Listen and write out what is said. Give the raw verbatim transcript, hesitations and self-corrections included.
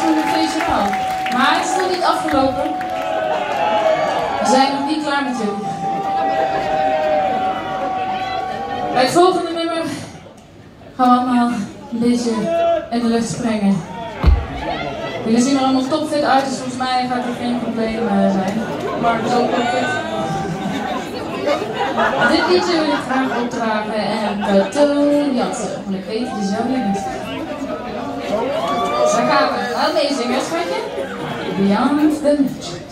van het feestje al. Maar het is nog niet afgelopen. We zijn nog niet klaar met jullie. Bij het volgende nummer gaan we allemaal een beetje in de lucht springen. Jullie zien er allemaal topfit uit, dus volgens mij gaat er geen probleem zijn. Maar zo topfit. Dit liedje wil ik graag opdragen en Kato Jansen, want ik weet het is jouw liefde. Daar gaan we. Laat meezingen, schatje. Beyond the Nature.